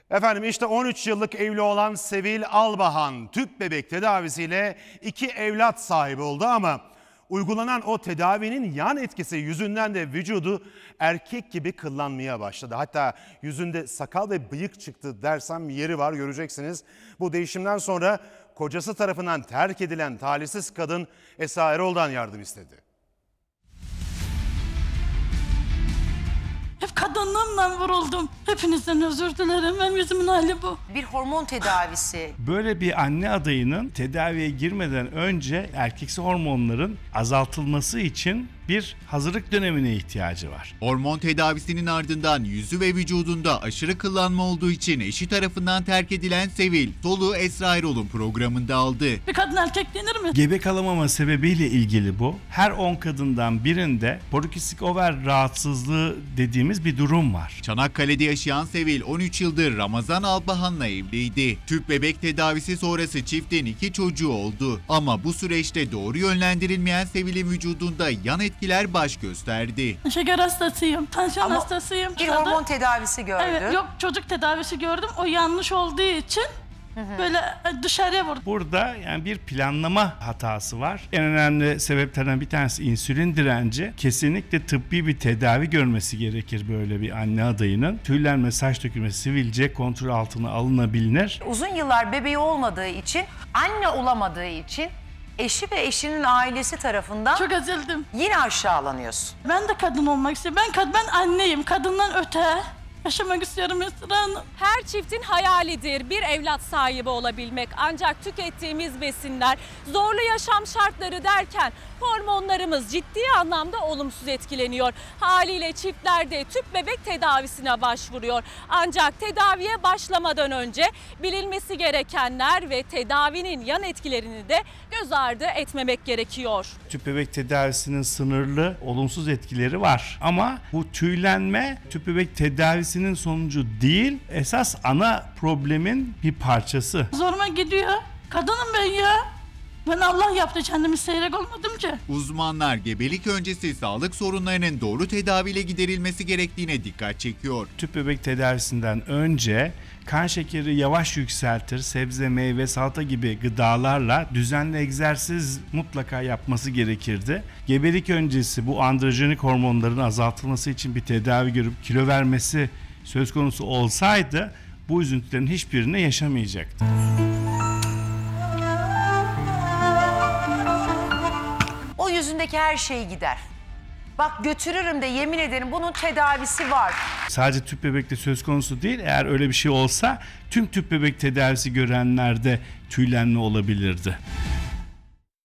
Efendim işte 13 yıllık evli olan Sevil Albahan tüp bebek tedavisiyle 2 evlat sahibi oldu ama uygulanan o tedavinin yan etkisi yüzünden de vücudu erkek gibi kıllanmaya başladı. Hatta yüzünde sakal ve bıyık çıktı dersem yeri var, göreceksiniz. Bu değişimden sonra kocası tarafından terk edilen talihsiz kadın Esra Erol'dan yardım istedi. Hep kadınlığımla vuruldum. Hepinizden özür dilerim. Benim yüzümün hali bu. Bir hormon tedavisi. Böyle bir anne adayının tedaviye girmeden önce erkeksi hormonların azaltılması için bir hazırlık dönemine ihtiyacı var. Hormon tedavisinin ardından yüzü ve vücudunda aşırı kıllanma olduğu için eşi tarafından terk edilen Sevil, soluğu Esra Erol'un programında aldı. Bir kadın erkek denir mi? Gebe kalamama sebebiyle ilgili bu. Her 10 kadından birinde polikistik over rahatsızlığı dediğimiz bir durum var. Çanakkale'de yaşayan Sevil 13 yıldır Ramazan Albahan'la evliydi. Tüp bebek tedavisi sonrası çiftin 2 çocuğu oldu. Ama bu süreçte doğru yönlendirilmeyen Sevil'in vücudunda yan etkiler baş gösterdi. Şeker hastasıyım, tansiyon hastasıyım. Bir hormon tedavisi gördü. Evet, yok çocuk tedavisi gördüm. O yanlış olduğu için böyle dışarıya vurdu. Burada yani bir planlama hatası var. En önemli sebeplerden bir tanesi insülin direnci. Kesinlikle tıbbi bir tedavi görmesi gerekir böyle bir anne adayının. Tüylenme, saç dökülmesi sivilce kontrol altına alınabilir. Uzun yıllar bebeği olmadığı için, anne olamadığı için eşi ve eşinin ailesi tarafından Çok üzüldüm. yine aşağılanıyorsun. Ben de kadın olmak istiyorum. Ben anneyim. Kadından öte yaşamak istiyorum Esra Hanım. Her çiftin hayalidir bir evlat sahibi olabilmek. Ancak tükettiğimiz besinler, zorlu yaşam şartları derken hormonlarımız ciddi anlamda olumsuz etkileniyor. Haliyle çiftler de tüp bebek tedavisine başvuruyor. Ancak tedaviye başlamadan önce bilinmesi gerekenler ve tedavinin yan etkilerini de göz ardı etmemek gerekiyor. Tüp bebek tedavisinin sınırlı olumsuz etkileri var. Ama bu tüylenme tüp bebek tedavisinin sonucu değil, esas ana problemin bir parçası. Zoruma gidiyor. Kadınım ben ya. Ben Allah yaptı, kendimi seyrek olmadım ki. Uzmanlar gebelik öncesi sağlık sorunlarının doğru tedaviyle giderilmesi gerektiğine dikkat çekiyor. Tüp bebek tedavisinden önce kan şekeri yavaş yükseltir, sebze, meyve, salata gibi gıdalarla düzenli egzersiz mutlaka yapması gerekirdi. Gebelik öncesi bu androjenik hormonların azaltılması için bir tedavi görüp kilo vermesi söz konusu olsaydı bu üzüntülerin hiçbirini yaşamayacaktı. O yüzündeki her şey gider. Bak götürürüm de yemin ederim bunun tedavisi var. Sadece tüp bebekte söz konusu değil. Eğer öyle bir şey olsa tüm tüp bebek tedavisi görenlerde tüylenme olabilirdi.